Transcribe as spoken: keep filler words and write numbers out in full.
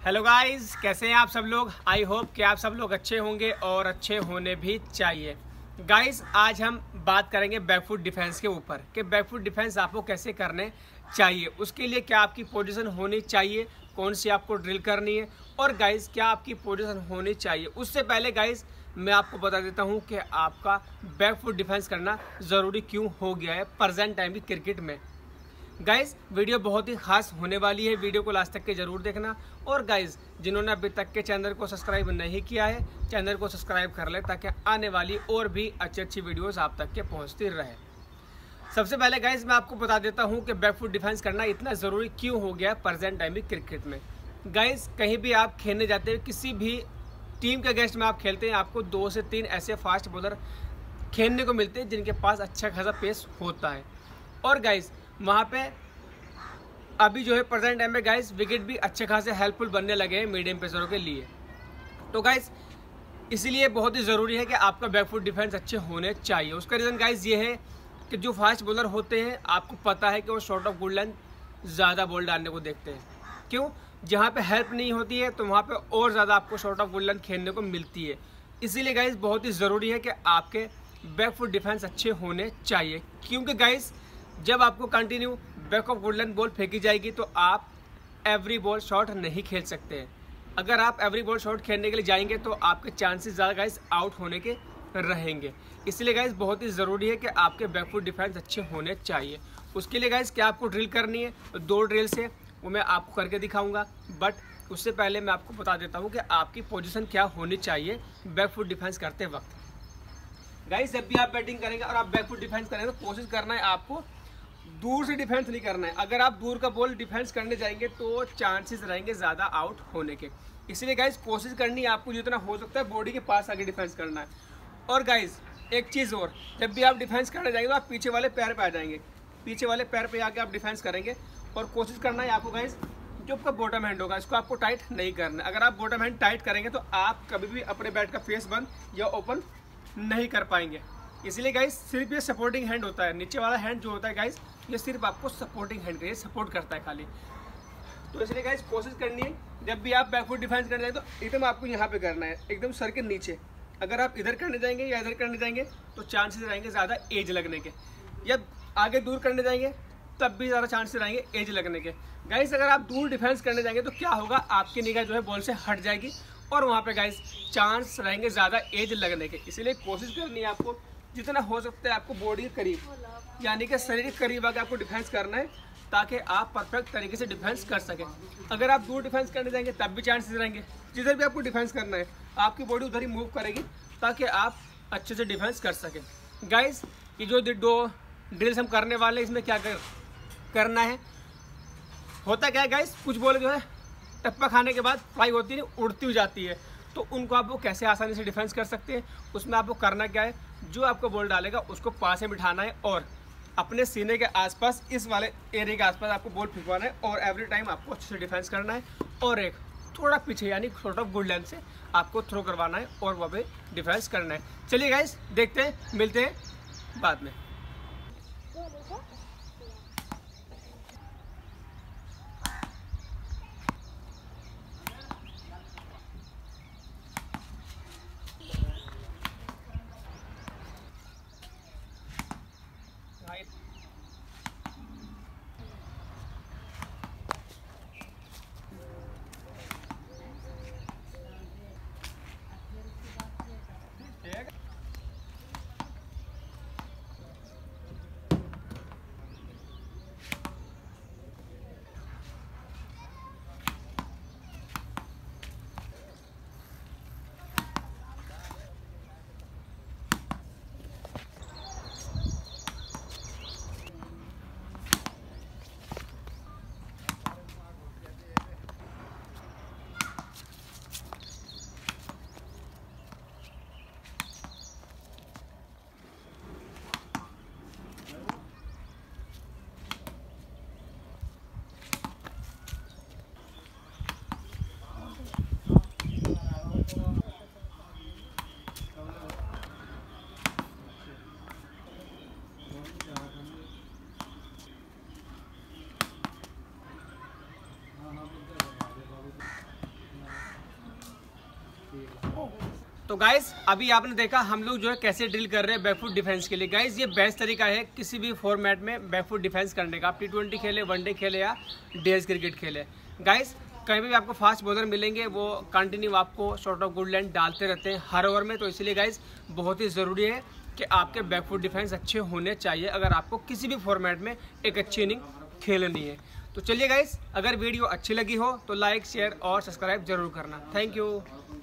Hello guys, कैसे हैं आप सब लोग। आई होप कि आप सब लोग अच्छे होंगे और अच्छे होने भी चाहिए। गाइस, आज हम बात करेंगे बैकफुट डिफेंस के ऊपर कि बैकफुट डिफेंस आपको कैसे करने चाहिए, उसके लिए क्या आपकी पोजीशन होनी चाहिए, कौन सी आपको ड्रिल करनी है और गाइस क्या आपकी पोजीशन होनी चाहिए। उससे पहले गाइस मैं आपको बता देता हूं कि आपका बैकफुट डिफेंस करना ज़रूरी क्यों हो गया है प्रेजेंट टाइम की क्रिकेट में। गाइज वीडियो बहुत ही खास होने वाली है, वीडियो को लास्ट तक के जरूर देखना। और गाइज जिन्होंने अभी तक के चैनल को सब्सक्राइब नहीं किया है, चैनल को सब्सक्राइब कर ले ताकि आने वाली और भी अच्छी अच्छी वीडियोस आप तक के पहुंचती रहे। सबसे पहले गाइज मैं आपको बता देता हूं कि बैकफुट डिफेंस करना इतना ज़रूरी क्यों हो गया प्रेजेंट टाइम की क्रिकेट में। गाइज कहीं भी आप खेलने जाते हैं, किसी भी टीम के अगेंस्ट में आप खेलते हैं, आपको दो से तीन ऐसे फास्ट बॉलर खेलने को मिलते हैं जिनके पास अच्छा खासा पेस होता है। और गाइज वहाँ पे अभी जो है प्रेजेंट टाइम में गाइस विकेट भी अच्छे खासे हेल्पफुल बनने लगे हैं मीडियम पेसरों के लिए। तो गाइस इसीलिए बहुत ही ज़रूरी है कि आपका बैकफुट डिफेंस अच्छे होने चाहिए। उसका रीज़न गाइस ये है कि जो फास्ट बॉलर होते हैं आपको पता है कि वो शॉर्ट ऑफ गुड लेंथ ज़्यादा बॉल डालने को देखते हैं। क्यों? जहाँ पे हेल्प नहीं होती है तो वहाँ पे और ज़्यादा आपको शॉर्ट ऑफ गुड लेंथ खेलने को मिलती है। इसीलिए गाइस बहुत ही ज़रूरी है कि आपके बैकफुट डिफेंस अच्छे होने चाहिए, क्योंकि गाइस जब आपको continue back of good length ball फेंकी जाएगी तो आप एवरी बॉल शॉट नहीं खेल सकते हैं। अगर आप एवरी बॉल शॉट खेलने के लिए जाएंगे तो आपके चांसेस ज़्यादा गाइस आउट होने के रहेंगे। इसलिए गाइस बहुत ही ज़रूरी है कि आपके बैकफुट डिफेंस अच्छे होने चाहिए। उसके लिए गाइस क्या आपको ड्रिल करनी है, तो दो ड्रिल्स है वो मैं आपको करके दिखाऊंगा। बट उससे पहले मैं आपको बता देता हूँ कि आपकी पोजिशन क्या होनी चाहिए बैकफुट डिफेंस करते वक्त। गाइस जब भी आप बैटिंग करेंगे और आप बैकफुट डिफेंस करेंगे तो कोशिश करना है आपको दूर से डिफेंस नहीं करना है। अगर आप दूर का बॉल डिफेंस करने जाएंगे तो चांसेस रहेंगे ज़्यादा आउट होने के। इसलिए गाइस कोशिश करनी है आपको जितना हो सकता है बॉडी के पास आगे डिफेंस करना है। और गाइस एक चीज़ और, जब भी आप डिफेंस करने जाएंगे तो आप पीछे वाले पैर पे आ जाएंगे, पीछे वाले पैर पे आके आप डिफेंस करेंगे। और कोशिश करना है आपको गाइस जो आपका बॉटम हैंड होगा इसको आपको टाइट नहीं करना है। अगर आप बॉटम हैंड टाइट करेंगे तो आप कभी भी अपने बैट का फेस बंद या ओपन नहीं कर पाएंगे। इसलिए गाइस सिर्फ ये सपोर्टिंग हैंड होता है, नीचे वाला हैंड जो होता है गाइस ये सिर्फ आपको सपोर्टिंग हैंड का ये सपोर्ट करता है खाली। तो इसलिए गाइस कोशिश करनी है जब भी आप बैकफुट डिफेंस करने जाए तो एकदम आपको यहाँ पे करना है, एकदम सर के नीचे। अगर आप इधर करने जाएंगे या इधर करने जाएंगे तो चांसेस रहेंगे ज़्यादा एज लगने के, या आगे दूर करने जाएंगे तब भी ज़्यादा चांसेस रहेंगे एज लगने के। गाइस अगर आप दूर डिफेंस करने जाएंगे तो क्या होगा, आपकी निगाह जो है बॉल से हट जाएगी और वहाँ पे गाइस चांस रहेंगे ज़्यादा एज लगने के। इसलिए कोशिश करनी है आपको जितना हो सकता है आपको बॉडी के करीब यानी कि शरीर के करीब आके आपको डिफेंस करना है ताकि आप परफेक्ट तरीके से डिफेंस कर सकें। अगर आप दूर डिफेंस करने जाएंगे तब भी चांसेस रहेंगे, जिधर भी आपको डिफेंस करना है आपकी बॉडी उधर ही मूव करेगी ताकि आप अच्छे से डिफेंस कर सकें। गाइस ये जो दो ड्रिल्स हम करने वाले हैं इसमें क्या कर, करना है, होता क्या है गाइस, कुछ बॉल जो है टप्पा खाने के बाद फ्लाई होती है, उड़ती हुई जाती है, तो उनको आप वो कैसे आसानी से डिफेंस कर सकते हैं। उसमें आपको करना क्या है, जो आपको बॉल डालेगा उसको पास में बिठाना है और अपने सीने के आसपास इस वाले एरिया के आसपास आपको बॉल फेंकवाना है और एवरी टाइम आपको अच्छे से डिफेंस करना है और एक थोड़ा पीछे यानी शॉर्ट ऑफ गुड लेंथ से आपको थ्रो करवाना है और वहाँ पे डिफेंस करना है। चलिए गाइस देखते हैं, मिलते हैं बाद में। तो गाइस अभी आपने देखा हम लोग जो है कैसे ड्रिल कर रहे हैं बैकफुट डिफेंस के लिए। गाइस ये बेस्ट तरीका है किसी भी फॉर्मेट में बैकफुट डिफेंस करने का। आप टी ट्वेंटी खेले, वनडे खेले या डेज क्रिकेट खेले। गाइस कहीं भी आपको फास्ट बॉलर मिलेंगे वो कंटिन्यू आपको शॉर्ट ऑफ गुड लेंथ डालते रहते हैं हर ओवर में। तो इसलिए गाइस बहुत ही ज़रूरी है कि आपके बैकफुट डिफेंस अच्छे होने चाहिए अगर आपको किसी भी फॉर्मेट में एक अच्छी इनिंग खेलनी है। तो चलिए गाइस, अगर वीडियो अच्छी लगी हो तो लाइक, शेयर और सब्सक्राइब जरूर करना। Thank you.